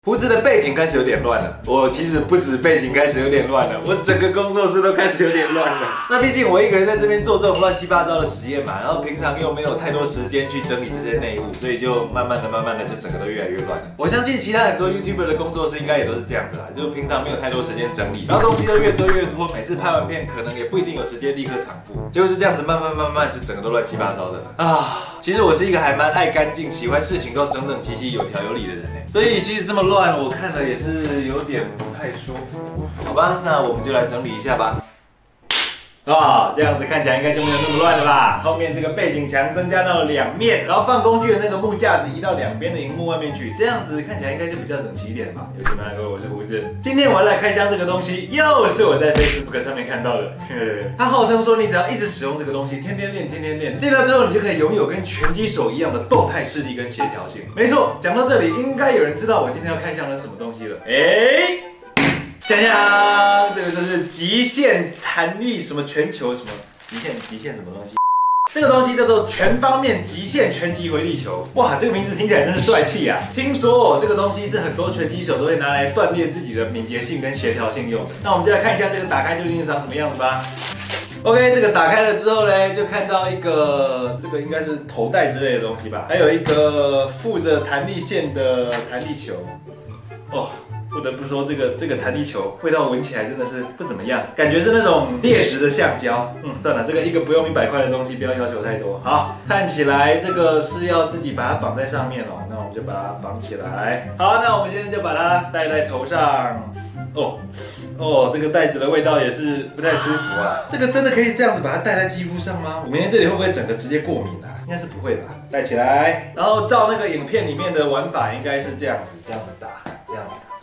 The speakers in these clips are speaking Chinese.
胡子的背景开始有点乱了。我其实不止背景开始有点乱了，我整个工作室都开始有点乱了。那毕竟我一个人在这边做这种乱七八糟的实验嘛，然后平常又没有太多时间去整理这些内务，所以就慢慢的就整个都越来越乱了。我相信其他很多 YouTuber 的工作室应该也都是这样子啦，就平常没有太多时间整理，然后东西都越堆越多，每次拍完片可能也不一定有时间立刻偿付，结果是这样子慢慢就整个都乱七八糟的了啊。其实我是一个还蛮爱干净，喜欢事情都整整齐齐、有条有理的人哎，所以其实这么乱，我看了也是有点不太舒服。好吧，那我们就来整理一下吧。啊，这样子看起来应该就没有那么乱了吧？后面这个背景墙增加到了2面，然后放工具的那个木架子移到两边的荧幕外面去，这样子看起来应该就比较整齐一点吧。有请大家，我是胡子。今天我要来开箱这个东西，又是我在 Facebook 上面看到的。他号称说，你只要一直使用这个东西，天天练，练到最后，你就可以拥有跟拳击手一样的动态视力跟协调性。没错，讲到这里，应该有人知道我今天要开箱的是什么东西了。锵锵，这个就是极限弹力什么全球什么极限什么东西？这个东西叫做全方面极限拳击回力球。哇，这个名字听起来真是帅气啊！听说这个东西是很多拳击手都会拿来锻炼自己的敏捷性跟协调性用的。那我们就来看一下这个打开究竟是长什么样子吧。OK， 这个打开了之后呢，就看到一个这个应该是头带之类的东西吧，还有一个附着弹力线的弹力球。哦。不得不说，这个弹力球味道闻起来真的是不怎么样，感觉是那种劣质的橡胶。算了，这个一个不用100块的东西，不要要求太多。好，看起来这个是要自己把它绑在上面哦，那我们就把它绑起来。好，那我们现在就把它戴在头上。这个袋子的味道也是不太舒服啊。这个真的可以这样子把它戴在肌肤上吗？我明天这里会不会整个直接过敏啊？应该是不会吧。戴起来，然后照那个影片里面的玩法，应该是这样子打，这样子打。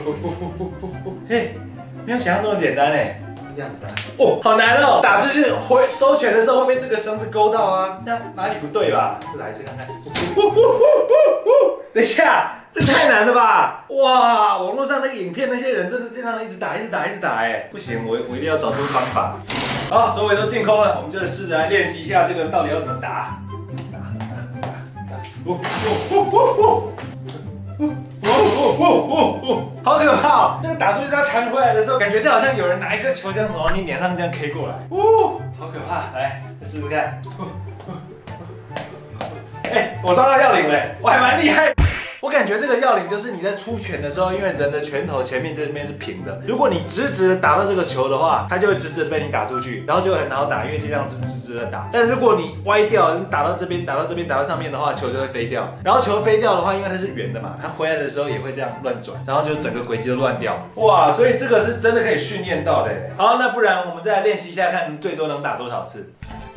嘿，没有想象中的简单哎，这样子打。好难哦！打出去收拳的时候会被这个绳子勾到啊，那哪里不对吧？再来一次看看。等一下，这太难了吧！哇，网络上那个影片那些人真的这样一直打哎，不行，我一定要找出方法。好，周围都净空了，我们就试着来练习一下这个到底要怎么打。好可怕！这个打出去它弹回来的时候，感觉就好像有人拿一颗球这样从你脸上这样 K 过来，好可怕！来，再试试看。我抓到要领了，我还蛮厉害。我感觉这个要领就是你在出拳的时候，因为人的拳头前面这边是平的，如果你直直的打到这个球的话，它就会直直的被你打出去，然后就会很好打，因为这样直直的打。但是如果你歪掉，你打到这边，打到上面的话，球就会飞掉。然后球飞掉的话，因为它是圆的嘛，它回来的时候也会这样乱转，然后就整个轨迹都乱掉。哇，所以这个是真的可以训练到的。好，那不然我们再来练习一下，看最多能打多少次。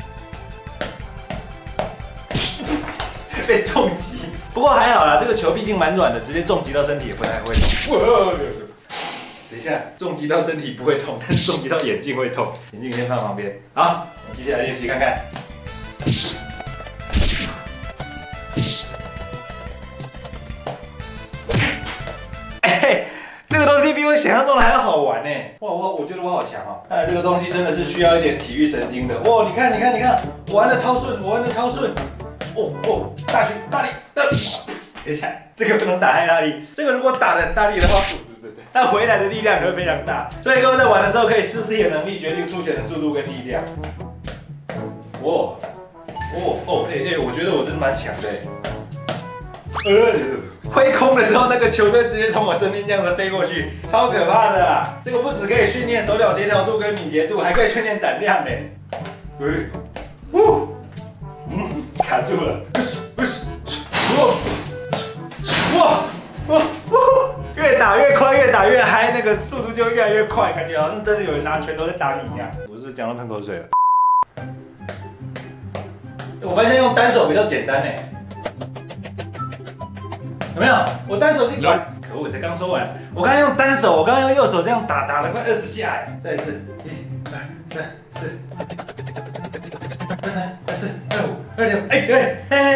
被重击。不过还好啦，这个球毕竟蛮软的，直接重击到身体也不太会痛。等一下，重击到身体不会痛，但是重击到眼睛会痛。眼镜先放旁边。好，我们接下来练习看看。这个东西比我想象中的还要好玩呢！哇，我觉得我好强哦！看来这个东西真的是需要一点体育神经的。哇，你看，我玩的超顺，大力的。等一下，这个不能打太大力，这个如果打得很大力的话，它回来的力量也会非常大。所以各位在玩的时候可以试自己的能力，决定出拳的速度跟力量。我觉得我真的蛮强的。挥空的时候，那个球就直接从我身边这样子飞过去，超可怕的啦！这个不只可以训练手脚协调度跟敏捷度，还可以训练胆量呢。卡住了，越打越快，越打越嗨，那个速度就越来越快，感觉好像真的有人拿拳头在打你一样。我是不是讲到喷口水了？我发现用单手比较简单哎。有没有？我单手可恶，才刚说完。我刚刚用单手，我刚刚用右手这样打了快20下哎。再一次，1、2、3、4、23、24、25、26，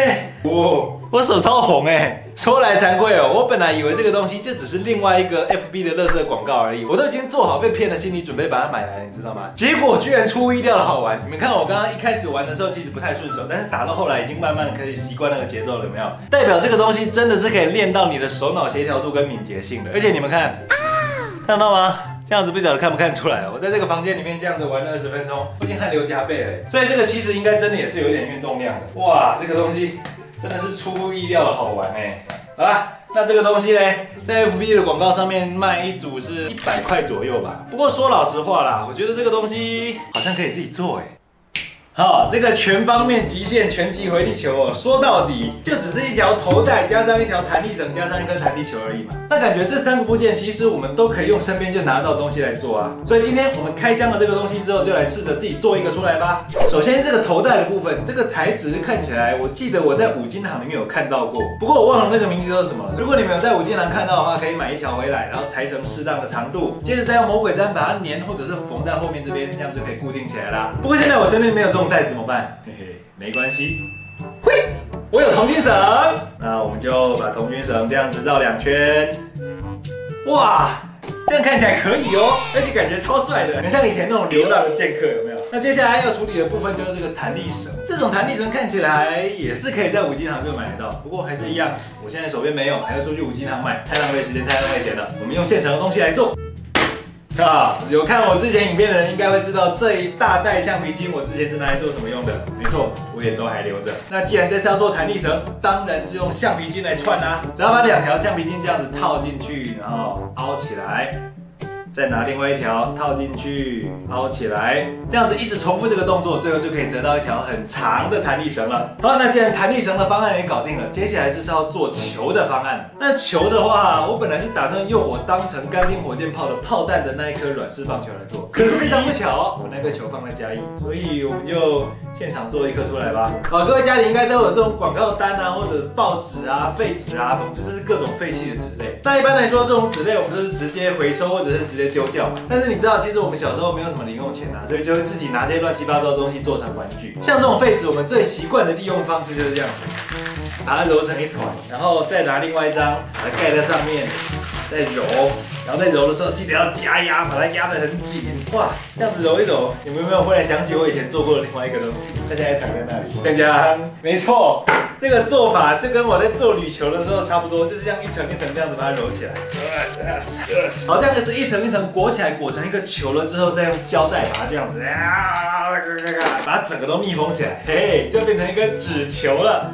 我手超红哎！说来惭愧哦，我本来以为这个东西就只是另外一个 FB 的垃圾广告而已，我都已经做好被骗的心理准备把它买来了，你知道吗？结果居然出乎意料的好玩。你们看我刚刚一开始玩的时候其实不太顺手，但是打到后来已经慢慢的开始习惯那个节奏了，有没有？代表这个东西真的是可以练到你的手脑协调度跟敏捷性的，而且你们看，看到吗？这样子不晓得看不看出来哦。我在这个房间里面这样子玩了20分钟，我已经汗流浃背了，所以这个其实应该真的也是有一点运动量的。哇，这个东西真的是出乎意料的好玩哎！好啦，那这个东西呢，在 FB 的广告上面卖一组是100块左右吧。不过说老实话啦，我觉得这个东西好像可以自己做哎。好，这个全方面极限拳击回力球哦，说到底就只是一条头带加上一条弹力绳加上一颗弹力球而已嘛。那感觉这3个部件其实我们都可以用身边就拿到东西来做啊。所以今天我们开箱了这个东西之后，就来试着自己做一个出来吧。首先这个头带的部分，这个材质看起来，我记得我在五金行里面有看到过，不过我忘了那个名字叫什么了。如果你们有在五金行看到的话，可以买一条回来，然后裁成适当的长度，接着再用魔鬼毡把它粘或者是缝在后面这边，这样就可以固定起来啦。不过现在我身边没有这种带子怎么办？嘿嘿，没关系。嘿，我有童军绳，那我们就把童军绳这样子绕2圈。哇，这样看起来可以哦，而且感觉超帅的，很像以前那种流浪的剑客，有没有？那接下来要处理的部分就是这个弹力绳。这种弹力绳看起来也是可以在五金行这买得到，不过还是一样，我现在手边没有，还要出去五金行买，太浪费时间，太浪费钱了。我们用现成的东西来做。有看我之前影片的人应该会知道，这一大袋橡皮筋我之前是拿来做什么用的？没错，我也都还留着。那既然这次要做弹力绳，当然是用橡皮筋来串啦。只要把2条橡皮筋这样子套进去，然后凹起来。再拿另外一条套进去，凹起来，这样子一直重复这个动作，最后就可以得到一条很长的弹力绳了。好，那既然弹力绳的方案也搞定了，接下来就是要做球的方案了。那球的话，我本来是打算用我当成干冰火箭炮的炮弹的那一颗软式棒球来做，可是非常不巧，我那颗球放在嘉义，所以我们就现场做一颗出来吧。好，各位家里应该都有这种广告单啊，或者报纸啊、废纸啊，总之就是各种废弃的纸类。那一般来说，这种纸类我们都是直接回收或者是直接丢掉嘛。但是你知道，其实我们小时候没有什么零用钱啊，所以就会自己拿这些乱七八糟的东西做成玩具。像这种废纸，我们最习惯的利用方式就是这样子，把它揉成一团，然后再拿另外一张把它盖在上面，再揉。然后在揉的时候记得要加压，把它压得很紧。哇，这样子揉一揉，你们有没有忽然想起我以前做过的另外一个东西？它现在躺在那里。大家，没错，这个做法就跟我在做铝球的时候差不多，就是这样一层一层这样子把它揉起来。好，这样子一层一层裹起来，裹成一个球了之后，再用胶带把它这样子把它整个都密封起来，嘿，就变成一个纸球了。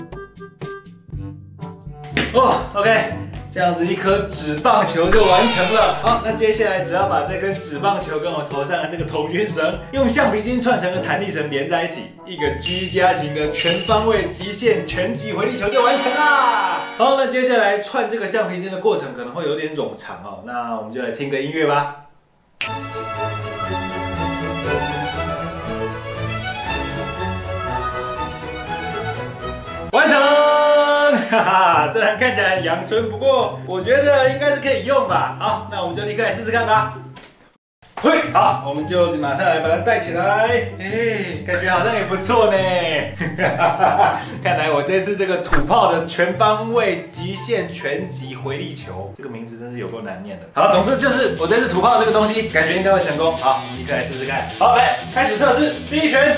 哦 ，OK。这样子一颗纸棒球就完成了。好，那接下来只要把这根纸棒球跟我头上的这个童军绳，用橡皮筋串成的弹力绳连在一起，一个居家型的全方位极限拳击回力球就完成啦。好，那接下来串这个橡皮筋的过程可能会有点冗长哦，那我们就来听个音乐吧。完成。哈哈，虽然看起来很阳春，不过我觉得应该是可以用吧。好，那我们就立刻来试试看吧。嘿，好，我们就马上来把它戴起来。哎，感觉好像也不错呢。看来我这次这个土炮的全方位极限拳击回力球，这个名字真是有够难念的。好，总之就是我这次土炮这个东西，感觉应该会成功。好，立刻来试试看。好，来开始测试，第一拳。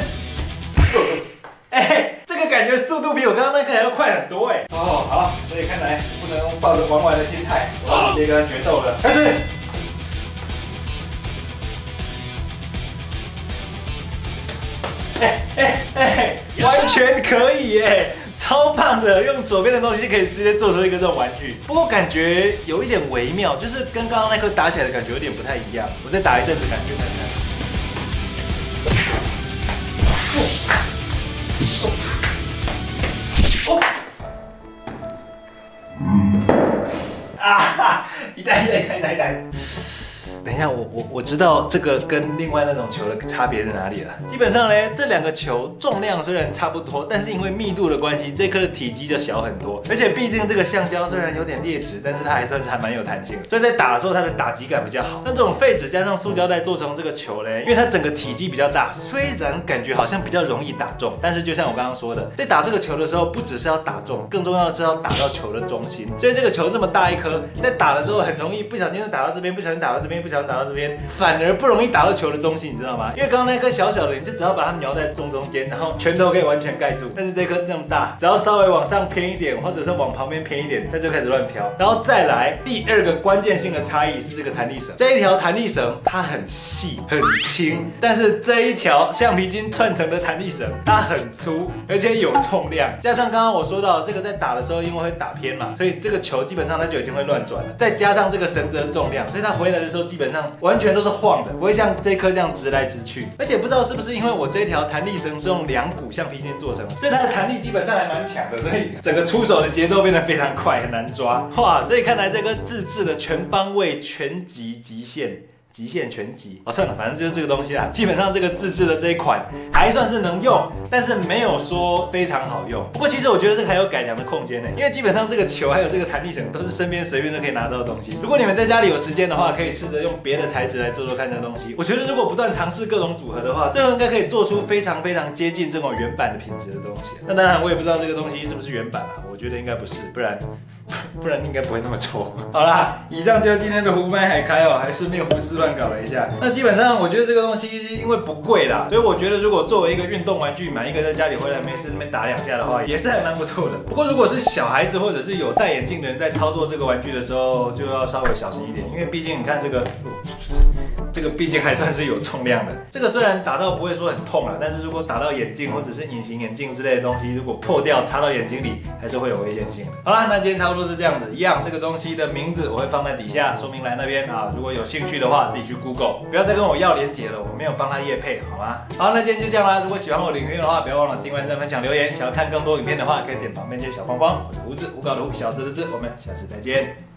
哎，这个感觉速度比我刚刚那个还要快很多哎。哦，好，所以看来不能抱着玩玩的心态，我要直接跟他决斗了。开始。完全可以耶，超棒的！用手边的东西可以直接做出一个这种玩具。不过感觉有一点微妙，就是跟刚刚那颗打起来的感觉有点不太一样。我再打一阵子，感觉看看。啊！一袋， 等一下，我知道这个跟另外那种球的差别在哪里了。基本上呢，这两个球重量虽然差不多，但是因为密度的关系，这颗的体积就小很多。而且毕竟这个橡胶虽然有点劣质，但是它还算是还蛮有弹性的，所以在打的时候它的打击感比较好。那这种废纸加上塑胶袋做成这个球嘞，因为它整个体积比较大，虽然感觉好像比较容易打中，但是就像我刚刚说的，在打这个球的时候，不只是要打中，更重要的是要打到球的中心。所以这个球这么大一颗，在打的时候很容易不小心就打到这边，不小心打到这边，不小心打到这边，反而不容易打到球的中心，你知道吗？因为刚刚那颗小小的，你就只要把它瞄在中间，然后拳头可以完全盖住。但是这颗这么大，只要稍微往上偏一点，或者是往旁边偏一点，它就开始乱飘。然后再来第二个关键性的差异是这个弹力绳，这一条弹力绳它很细很轻，但是这一条橡皮筋串成的弹力绳它很粗，而且有重量。加上刚刚我说到这个在打的时候，因为会打偏嘛，所以这个球基本上它就已经会乱转了。再加上这个绳子的重量，所以它回来的时候基本上完全都是晃的，不会像这颗这样直来直去。而且不知道是不是因为我这条弹力绳是用2股橡皮筋做成的，所以它的弹力基本上还蛮强的，所以整个出手的节奏变得非常快，很难抓。哇，所以看来这个自制的全方位全击极限拳击算了，反正就是这个东西啦。基本上这个自制的这一款还算是能用，但是没有说非常好用。不过其实我觉得这个还有改良的空间呢，因为基本上这个球还有这个弹力绳都是身边随便都可以拿到的东西。如果你们在家里有时间的话，可以试着用别的材质来做做看这个东西。我觉得如果不断尝试各种组合的话，最后应该可以做出非常接近这种原版的品质的东西。那当然我也不知道这个东西是不是原版啦，我觉得应该不是，不然应该不会那么丑。好啦，以上就是今天的胡麦海开还顺便胡思乱搞了一下。那基本上我觉得这个东西因为不贵啦，所以我觉得如果作为一个运动玩具，买一个在家里回来没事那边打2下的话，也是还蛮不错的。不过如果是小孩子或者是有戴眼镜的人在操作这个玩具的时候，就要稍微小心一点，因为毕竟你看这个毕竟还算是有重量的。这个虽然打到不会说很痛啦，但是如果打到眼镜或者是隐形眼镜之类的东西，如果破掉插到眼睛里，还是会有危险性的。好啦，那今天差不多是这样子，一样这个东西的名字我会放在底下说明栏那边啊，如果有兴趣的话自己去 Google， 不要再跟我要连结了，我没有帮他业配，好吗？好，那今天就这样啦。如果喜欢我的影片的话，不要忘了订阅、按赞、分享、留言。想要看更多影片的话，可以点旁边这些小框框。我是胡子，胡搞的胡，小子的子。我们下次再见。